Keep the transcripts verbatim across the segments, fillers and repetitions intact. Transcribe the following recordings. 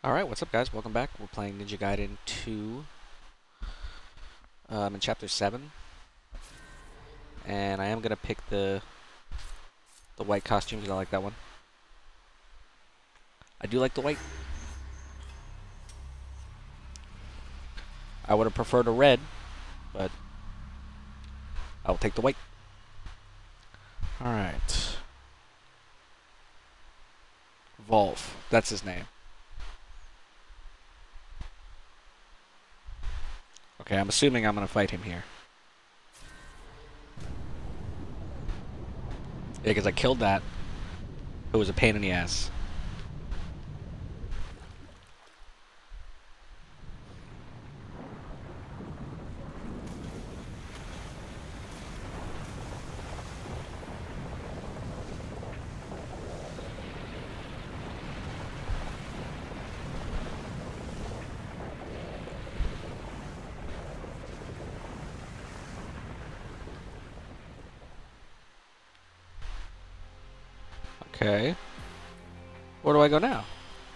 Alright, what's up guys? Welcome back. We're playing Ninja Gaiden two. Um, in Chapter seven. And I am going to pick the the white costume because I like that one. I do like the white. I would have preferred a red, but I'll take the white. Alright. Volf. That's his name. Okay, I'm assuming I'm going to fight him here. Yeah, because I killed that. It was a pain in the ass. Okay. Where do I go now?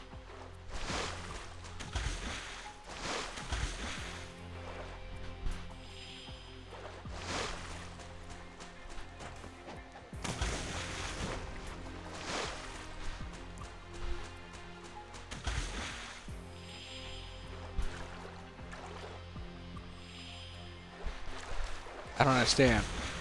I don't understand.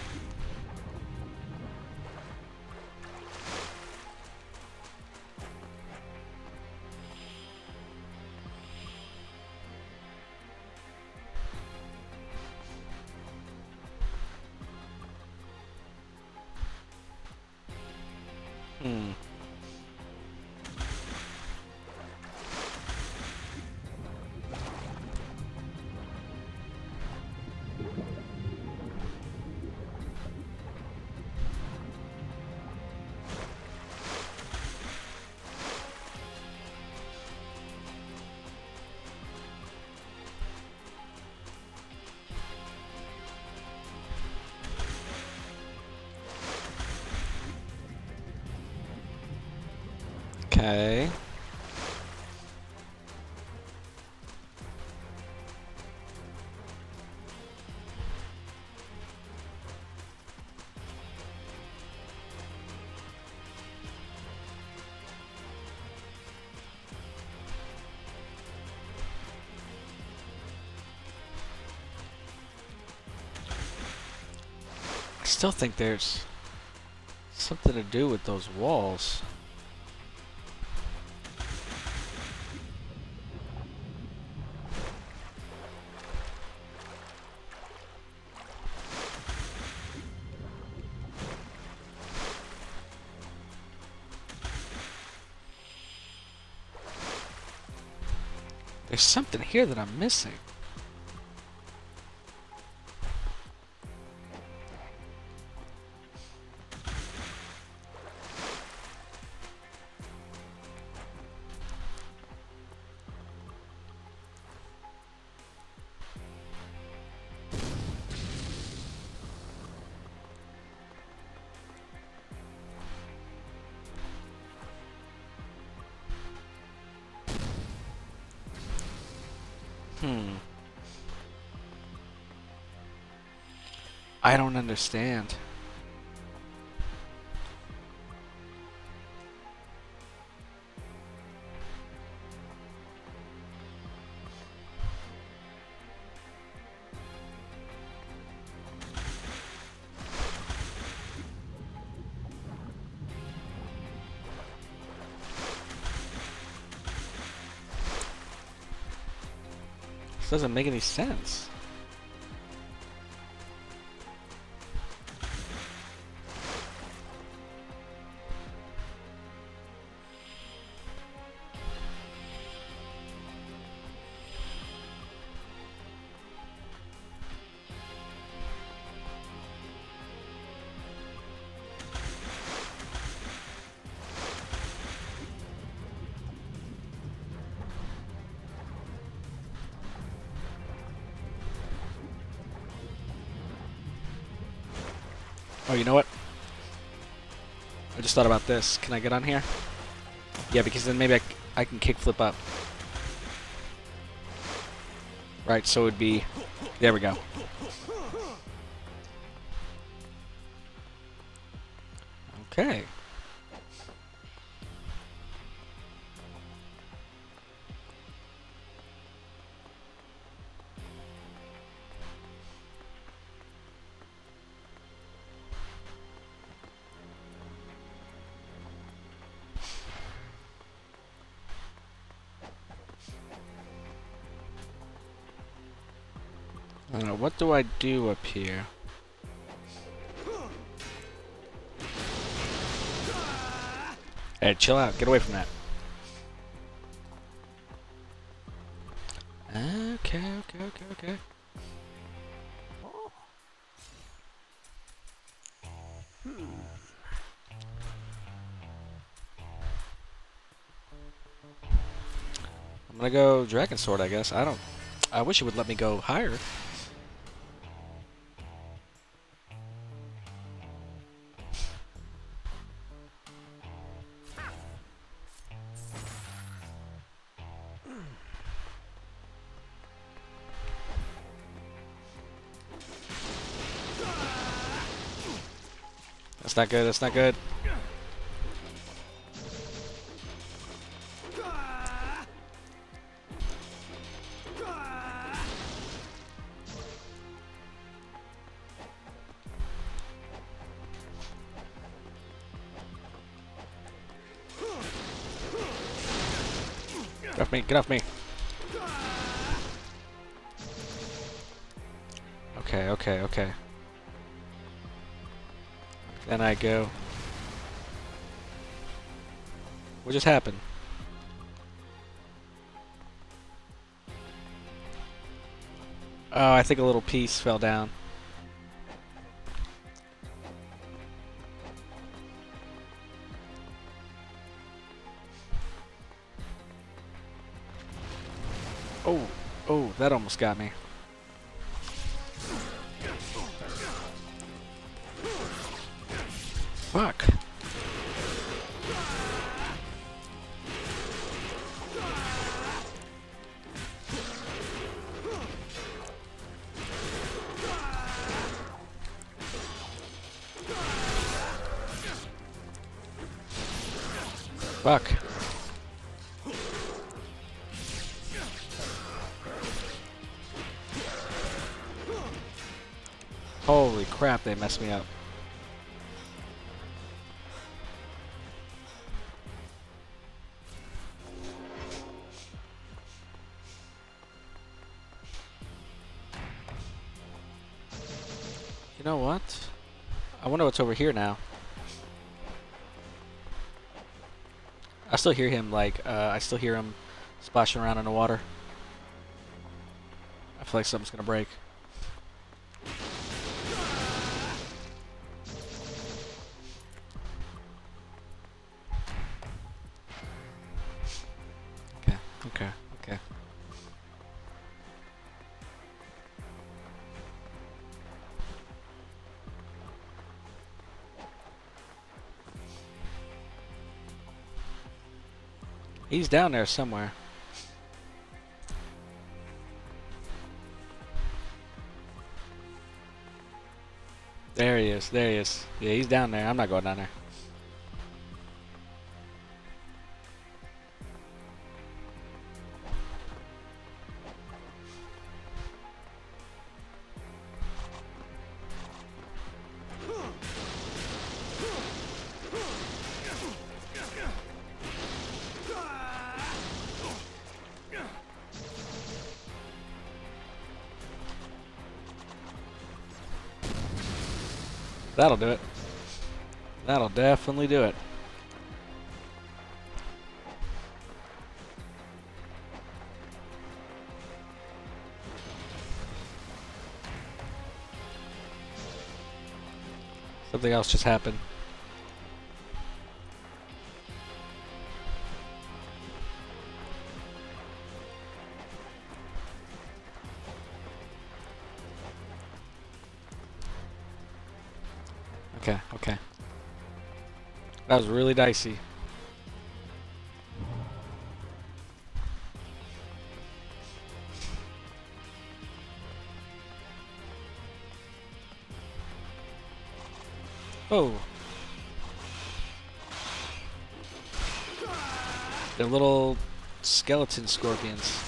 Hmm. Okay. I still think there's something to do with those walls. There's something here that I'm missing. Hmm. I don't understand. This doesn't make any sense. Oh, you know what? I just thought about this. Can I get on here? Yeah, because then maybe I, c I can kickflip up. Right, so it would be... There we go. Okay. I don't know, what do I do up here? Hey, chill out. Get away from that. Okay, okay, okay, okay. I'm gonna go Dragon Sword, I guess. I don't... I wish it would let me go higher. That's not good, that's not good. Get off me, get off me. Okay, okay, okay. Then I go. What just happened? Oh, I think a little piece fell down. Oh, oh, that almost got me. Fuck. Fuck. Holy crap, they messed me up. You know what? I wonder what's over here now. I still hear him, like, uh, I still hear him splashing around in the water. I feel like something's gonna break. Okay, okay, okay. He's down there somewhere. There he is, there he is. Yeah, he's down there. I'm not going down there. That'll do it. That'll definitely do it. Something else just happened. Okay, okay. That was really dicey. Oh. They're little skeleton scorpions.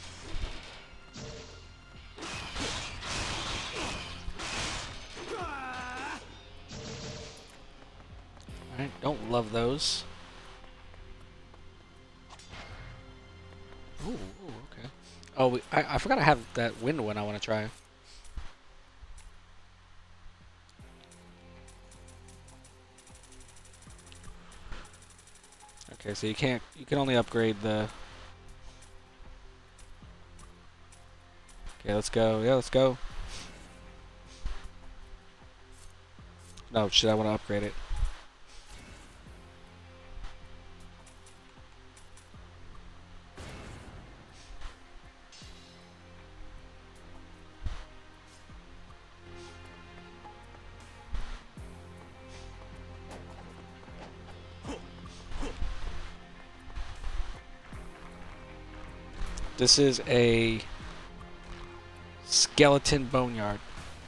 Alright, don't love those. Ooh, ooh, okay. Oh, we, I, I forgot I have that wind one I want to try. Okay, so you can't, you can only upgrade the... Okay, let's go. Yeah, let's go. No, shit, I want to upgrade it. This is a skeleton boneyard.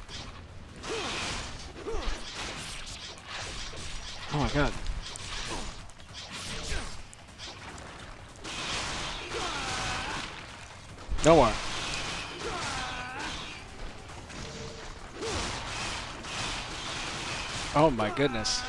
Oh my god. No more. Oh my goodness.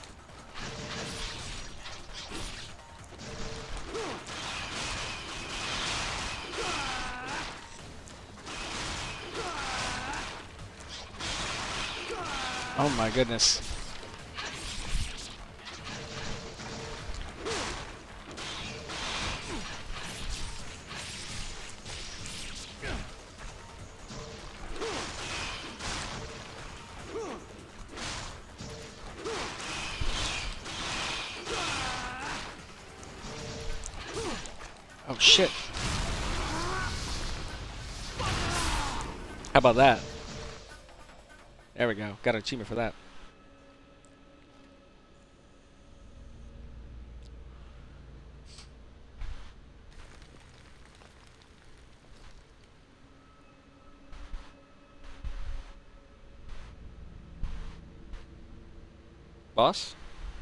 Oh my goodness. Oh shit. How about that? There we go. Got an achievement for that. Boss?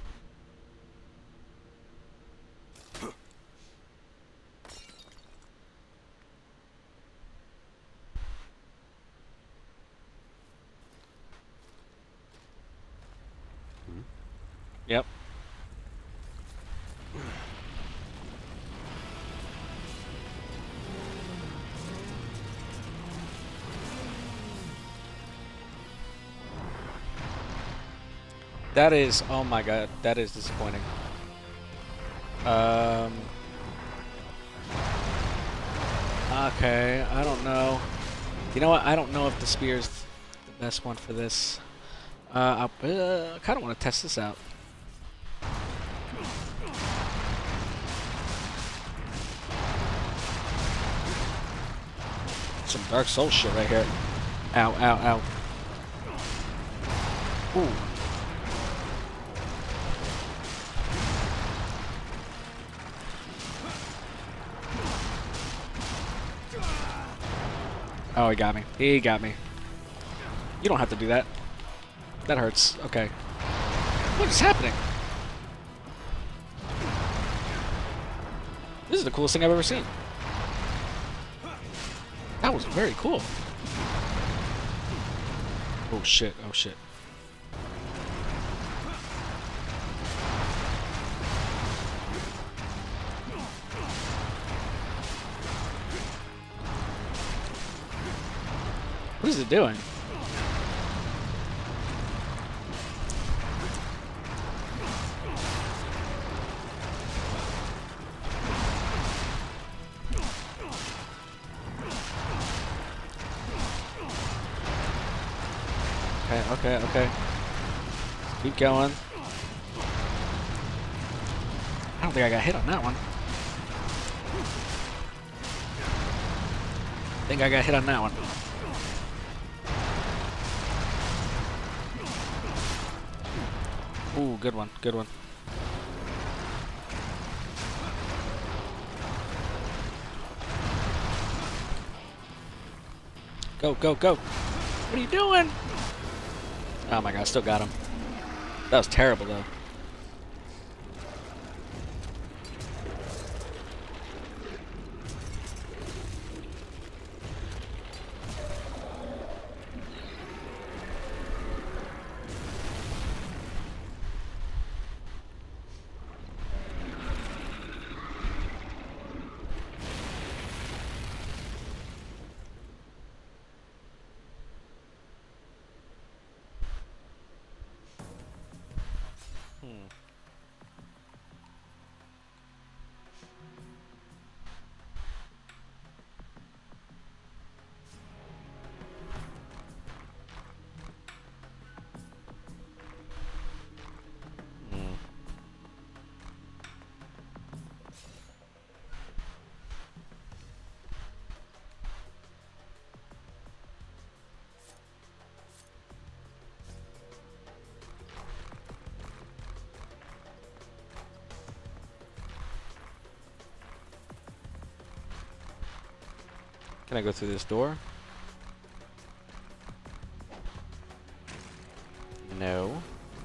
Yep. That is, oh my god, that is disappointing. Um. Okay, I don't know. You know what? I don't know if the spear's the best one for this. Uh, I uh, kind of want to test this out. Some Dark Souls shit right here. Ow, ow, ow. Ooh. Oh, he got me. He got me. You don't have to do that. That hurts. Okay. What is happening? This is the coolest thing I've ever seen. That was very cool. Oh shit, oh shit. What is it doing? Okay, okay, okay. Keep going. I don't think I got hit on that one. I think I got hit on that one. Ooh, good one, good one. Go, go, go. What are you doing? Oh my god, I still got him. That was terrible, though. Can I go through this door? No.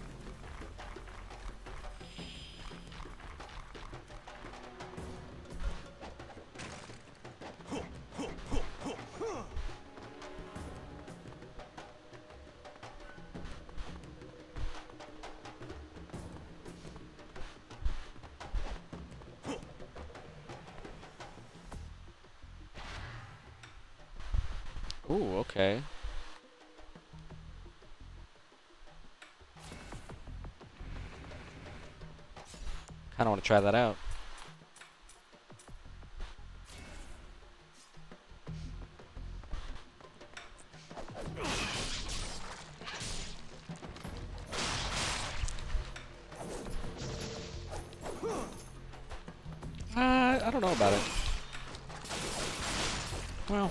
Ooh, okay. Kinda wanna try that out. Uh, I don't know about it. Well,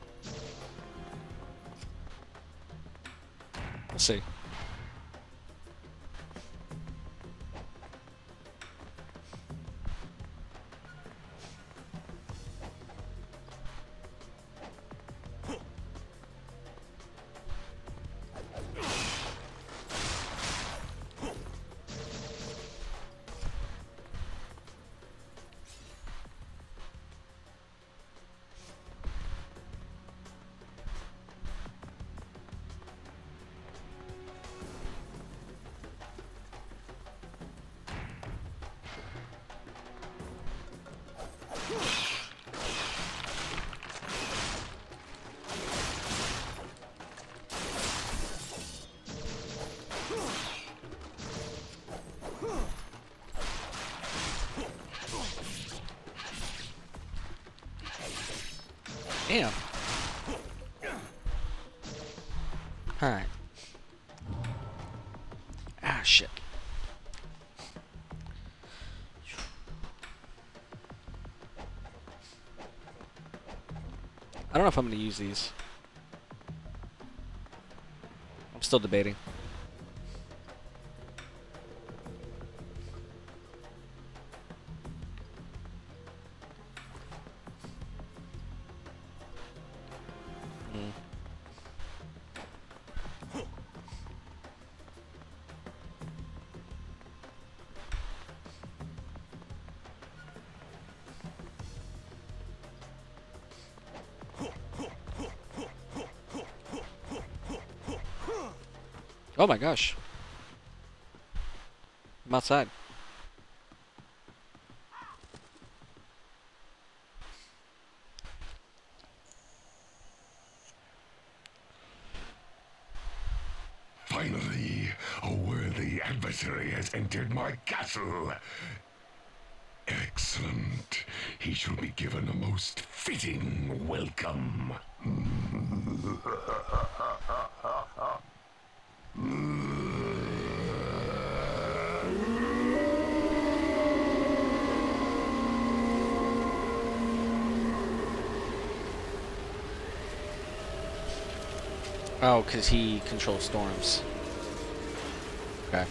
we'll see. Damn. Alright. Ah, shit. I don't know if I'm going to use these. I'm still debating. Oh my gosh. I'm outside. Finally, a worthy adversary has entered my castle. Excellent. He shall be given a most fitting welcome. Oh, because he controls storms. Okay.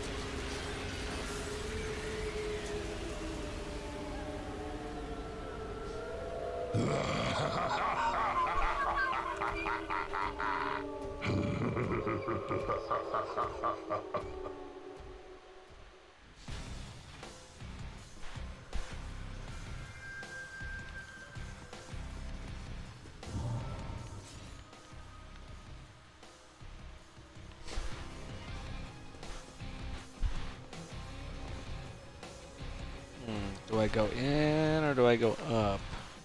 Do I go in or do I go up?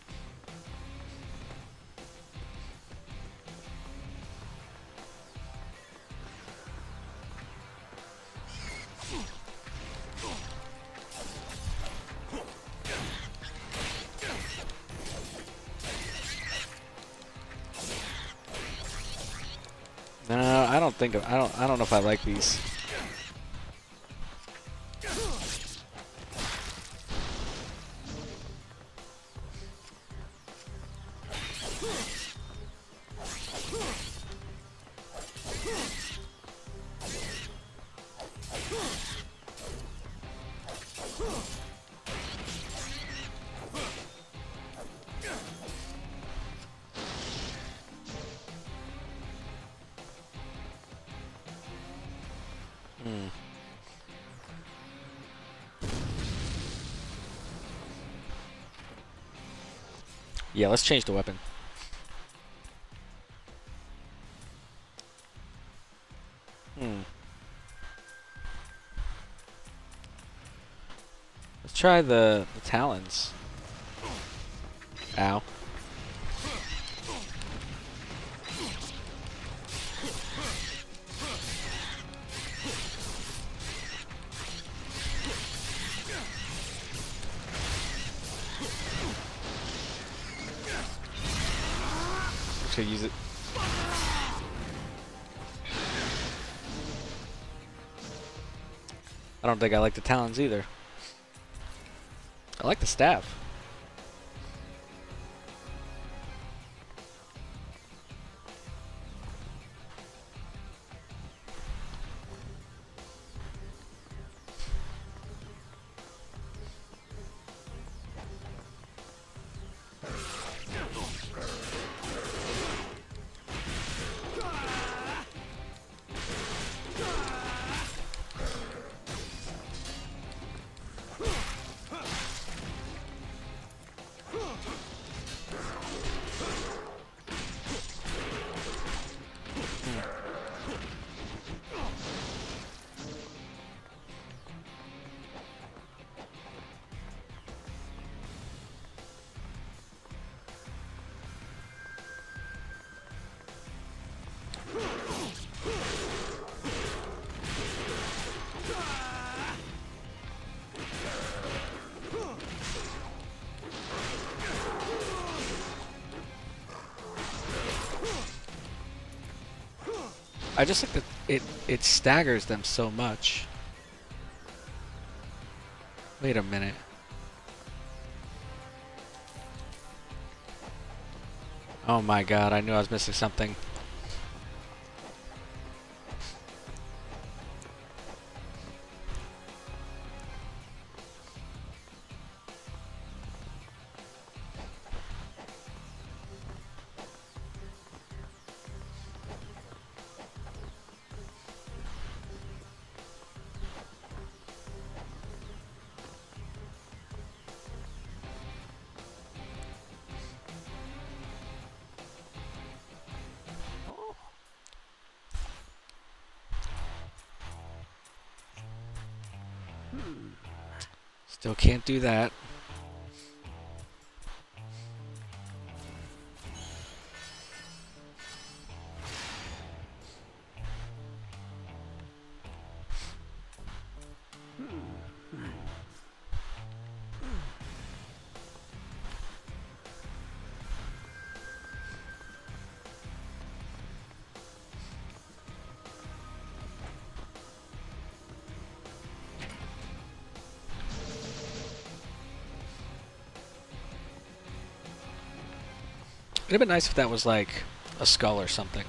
No, I don't think I don't I don't know if I like these. Hmm. Yeah, let's change the weapon. Hmm. Let's try the, the talons. Ow. Should use it. I don't think I like the talons either. I like the staff. I just think that it it staggers them so much. Wait a minute. Oh my god, I knew I was missing something. Still can't do that. It'd have been nice if that was like a skull or something.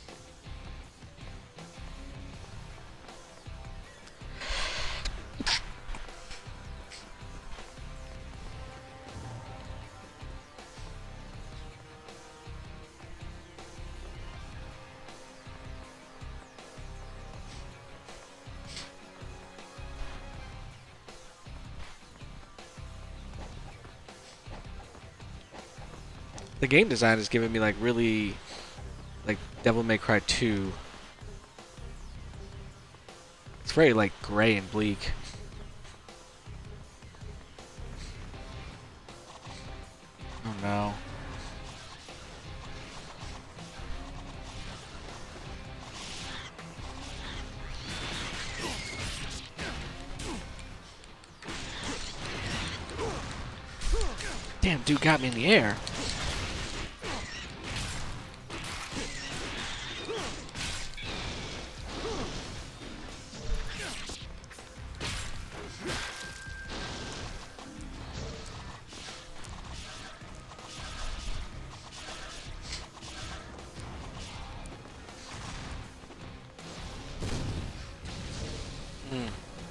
The game design is giving me like really like Devil May Cry two. It's very like gray and bleak. Damn, dude got me in the air. Hmm.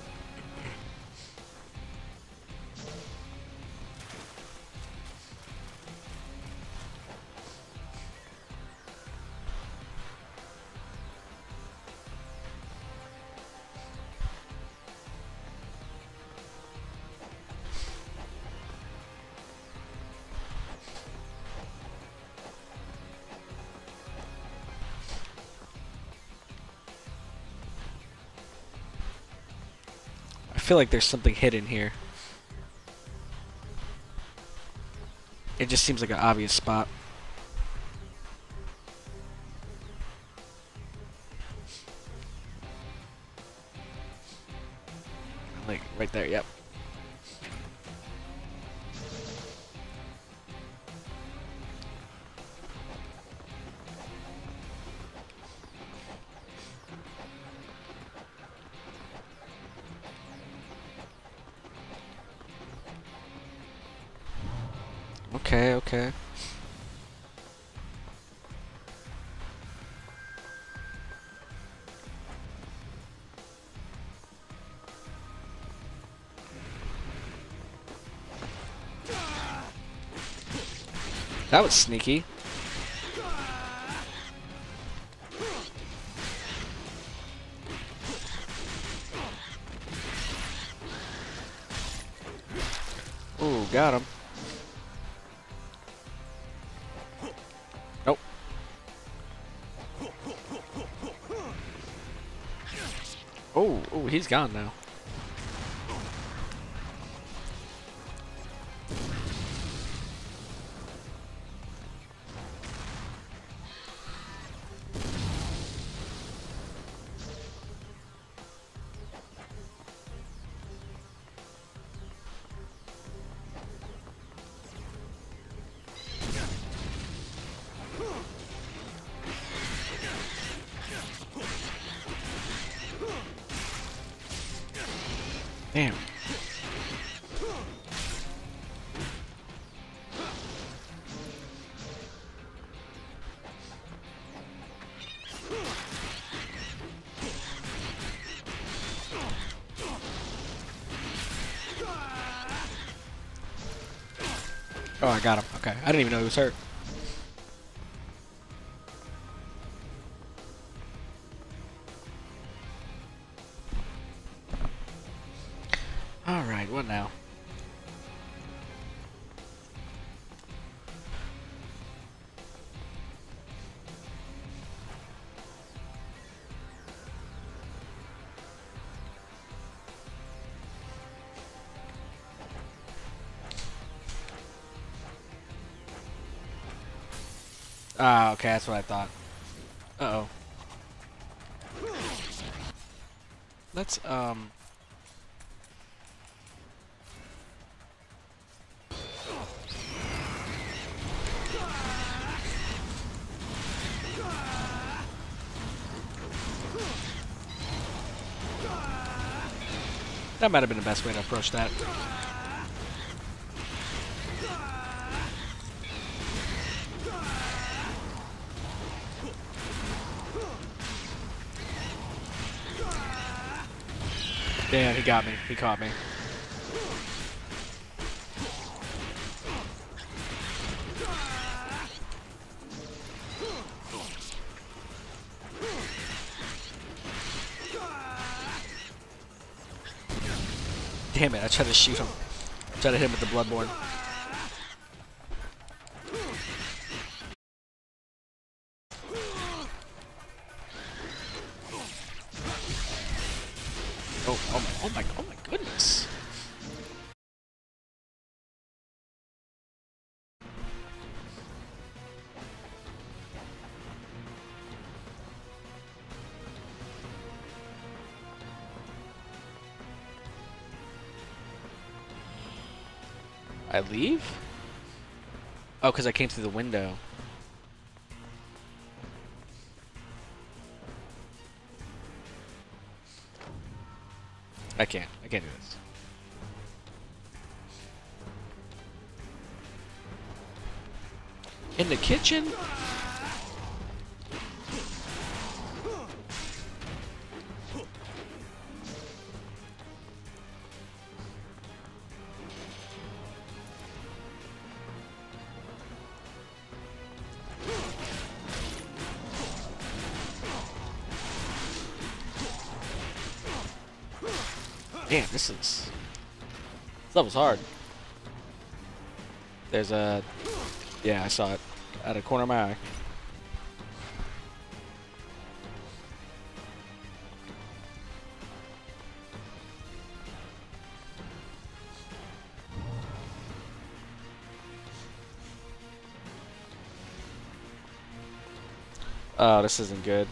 I feel like there's something hidden here. It just seems like an obvious spot. Like, right there, yep. Okay, okay. That was sneaky. Ooh, got him. Nope. Oh, oh, he's gone now. Damn. Oh, I got him. Okay. I didn't even know he was hurt. Alright, what now? Ah, okay, that's what I thought. Uh-oh. Let's, um... that might have been the best way to approach that. Damn, he got me. He caught me. Damn it, I tried to shoot him. I tried to hit him with the Bloodborne. Oh, oh my, oh my, oh my goodness. I leave? Oh, because I came through the window. I can't. I can't do this. In the kitchen? Damn, this is... This level's hard. There's a... Yeah, I saw it. Out of the corner of my eye. Oh, this isn't good.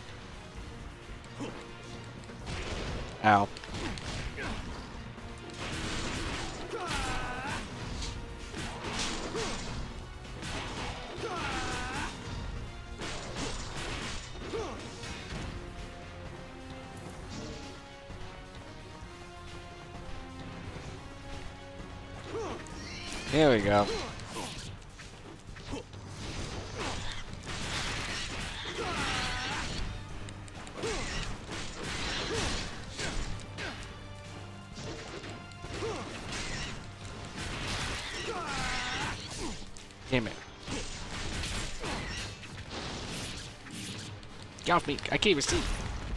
Ow. There we go. Damn it. Get off me. I can't even see.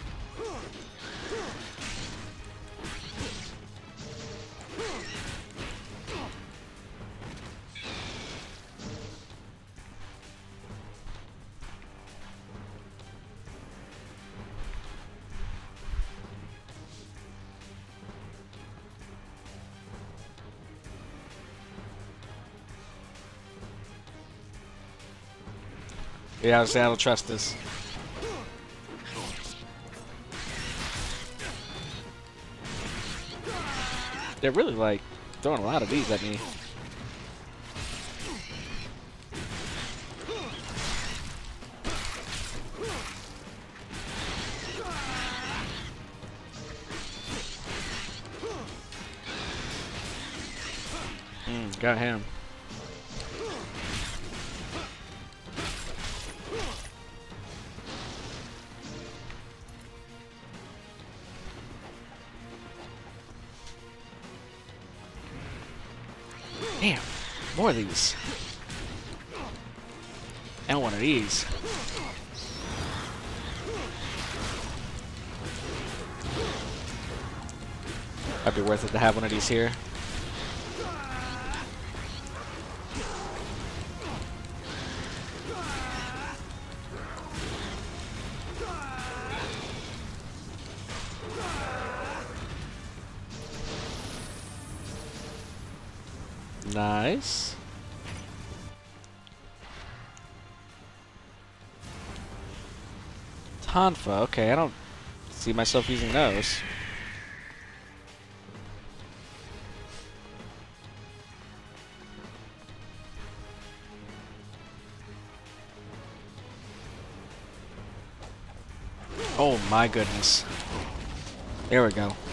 Yeah, I don't trust this. They're really like throwing a lot of these at me. Mm, got him. Damn, more of these. And one of these. Might be worth it to have one of these here. Nice. Tonfa, okay, I don't see myself using those. Oh my goodness. There we go.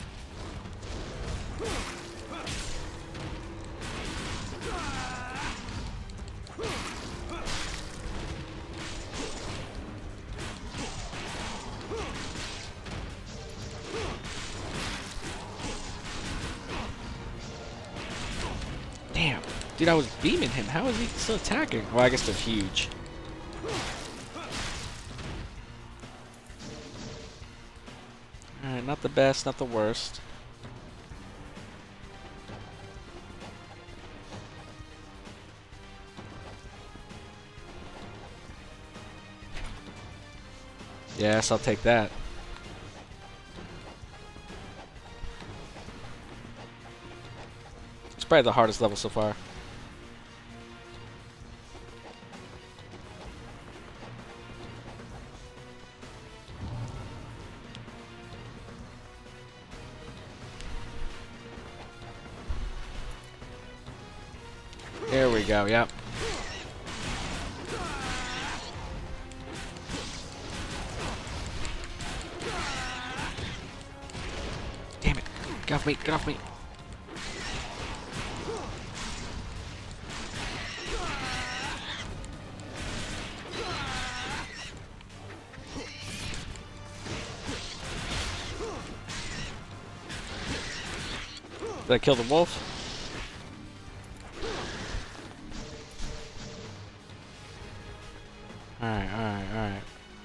Damn. Dude, I was beaming him. How is he still attacking? Well, I guess they're huge. Alright, not the best, not the worst. Yes, I'll take that. It's probably the hardest level so far. There we go, yep. Get off me! Get off me! Did I kill the wolf? Alright, alright, alright.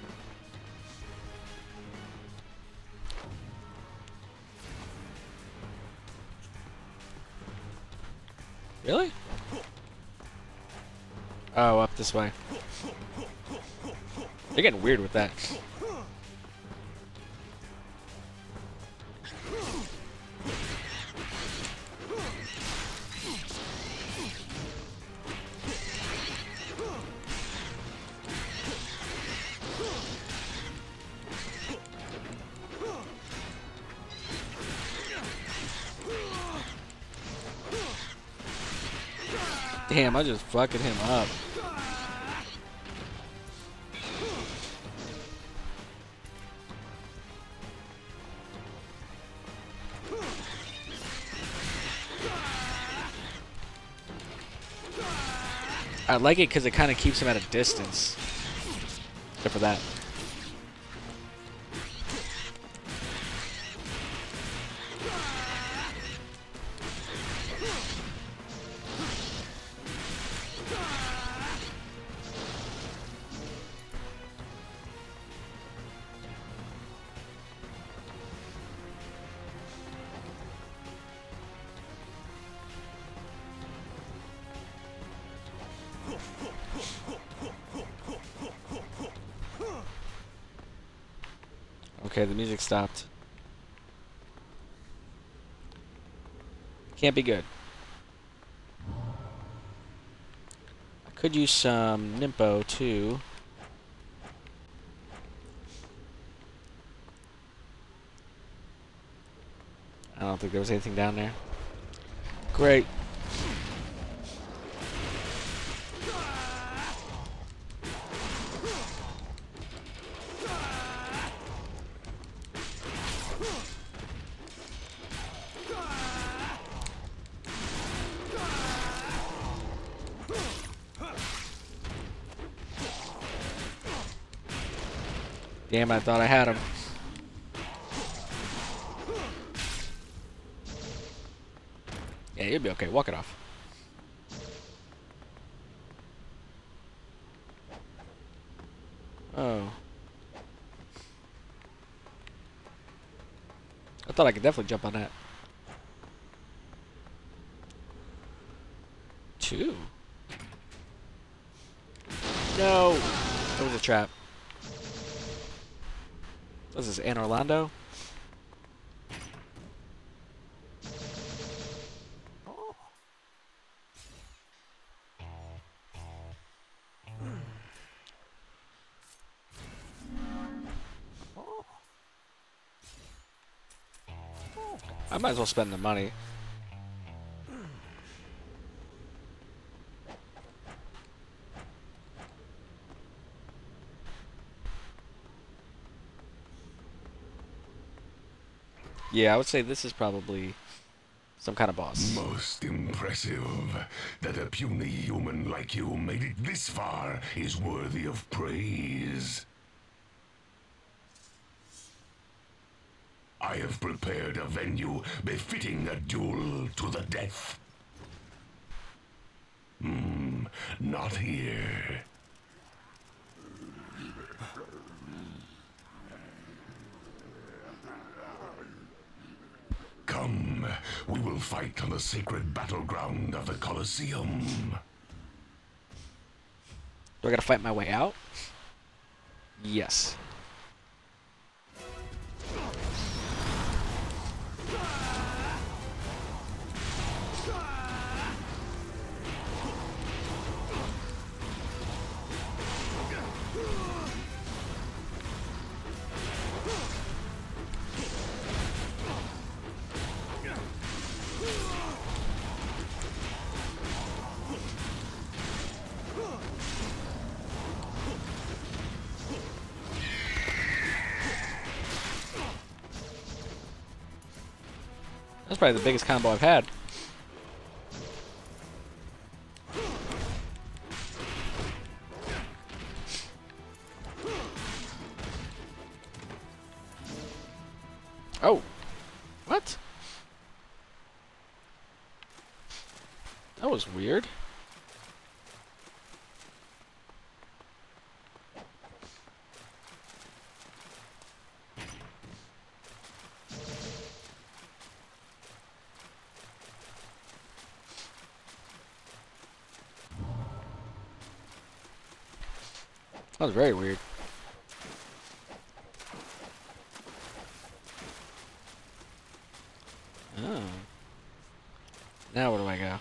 Really? Oh, up this way. They're getting weird with that. Damn, I just fucking him up. I like it because it kind of keeps him at a distance. Except for that. Okay, the music stopped. Can't be good. I could use some Nimpo too. I don't think there was anything down there. Great. Damn, I thought I had him. Yeah, you'll be okay. Walk it off. Oh. I thought I could definitely jump on that. Two? No! That was a trap. What is this, Anne Orlando? I might as well spend the money. Yeah, I would say this is probably some kind of boss. Most impressive. That a puny human like you made it this far is worthy of praise. I have prepared a venue befitting a duel to the death. Hmm, not here. Come, we will fight on the sacred battleground of the Colosseum. Do I gotta fight my way out? Yes. That's probably the biggest combo I've had. Oh. What? That was weird. That was very weird. Oh. Now where do I go?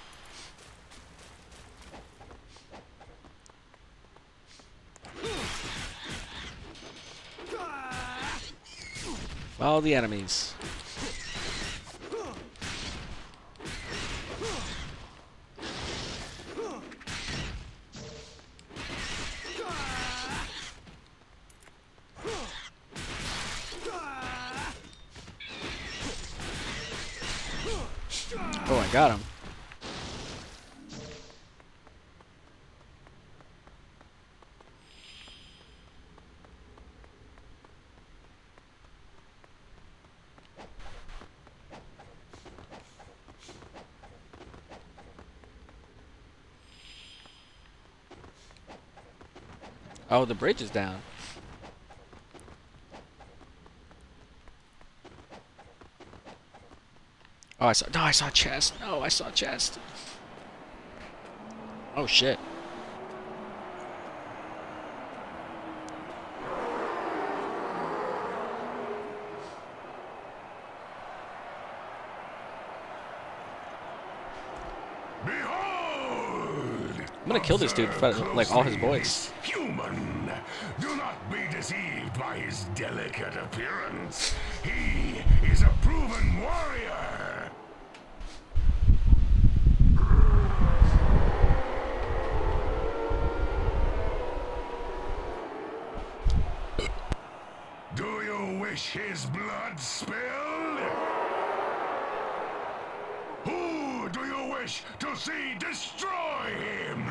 Follow the enemies. Oh, I got him. Oh, the bridge is down. Oh, I saw. No, I saw chest. No, I saw chest. Oh shit. Behold! I'm gonna kill this dude in front of, like, all his boys. Human, do not be deceived by his delicate appearance. He is a proven warrior. Do you wish his blood spilled? Who do you wish to see destroy him?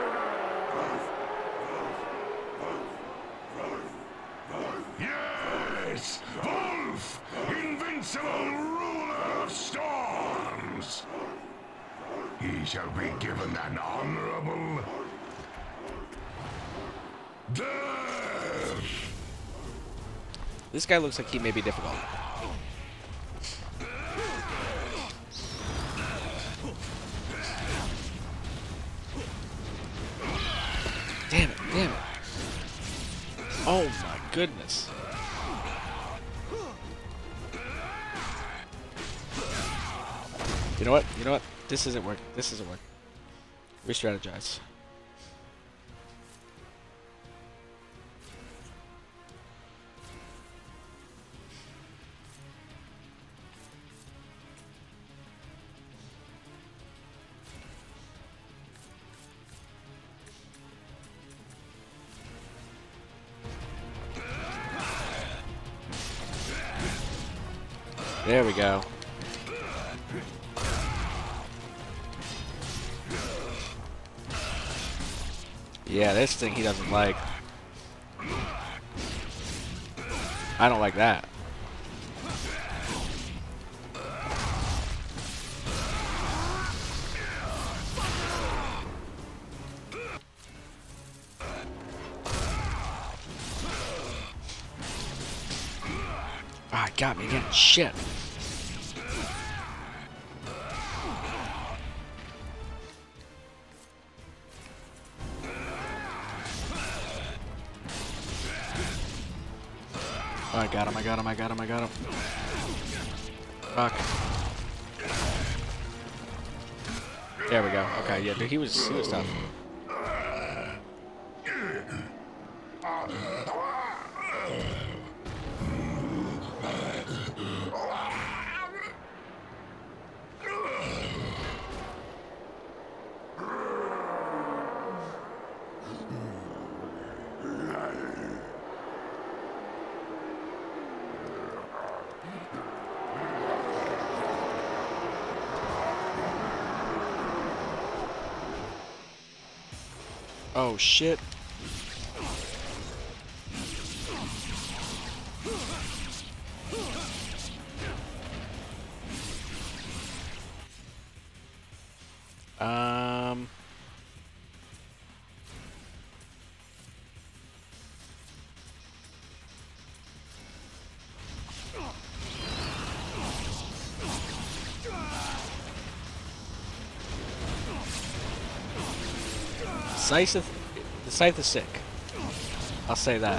Yes, Wolf, invincible ruler of storms. He shall be given an honorable death. This guy looks like he may be difficult. Damn it, damn it. Oh my goodness. You know what? You know what? This isn't working. This isn't working. Re-strategize. There we go. Yeah, this thing he doesn't like. I don't like that. Ah, it got me again. Shit. Oh, I got him, I got him, I got him, I got him. Fuck. There we go. Okay, yeah, dude, he was, he was tough. Oh shit. Um. Scythe, the scythe is sick. I'll say that.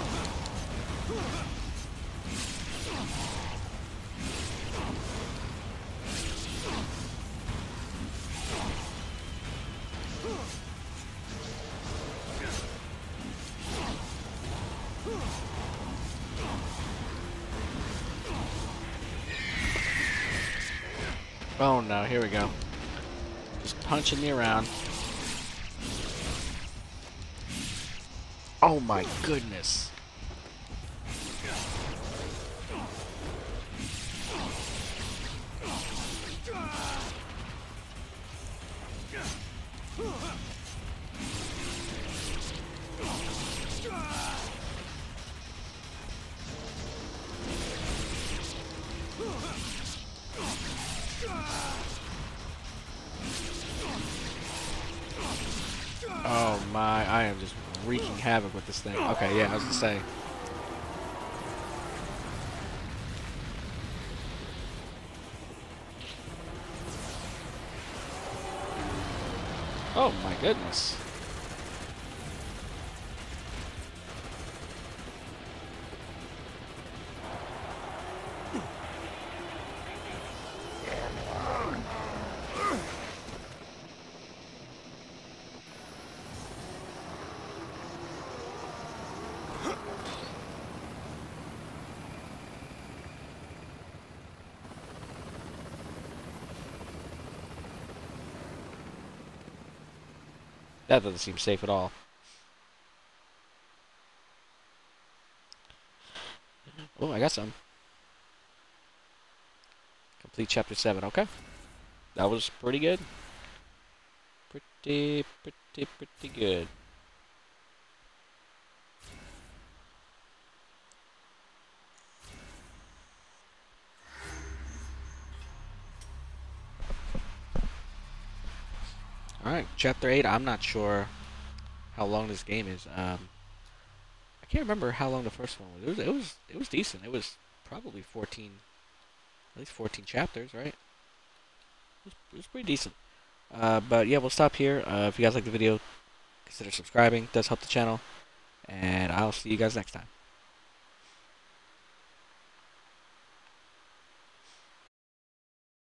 Oh no, here we go. Just punching me around. Oh my goodness. Oh my, I am just wreaking havoc with this thing. Okay, yeah, I was gonna say. Oh my goodness. That doesn't seem safe at all. Oh, I got some. Complete chapter seven. Okay. That was pretty good. Pretty, pretty, pretty good. Alright, chapter eight. I'm not sure how long this game is. Um, I can't remember how long the first one was. It was, it was, it was decent. It was probably fourteen, at least fourteen chapters, right? It was, it was pretty decent. Uh, but yeah, we'll stop here. Uh, if you guys like the video, consider subscribing. It does help the channel. And I'll see you guys next time.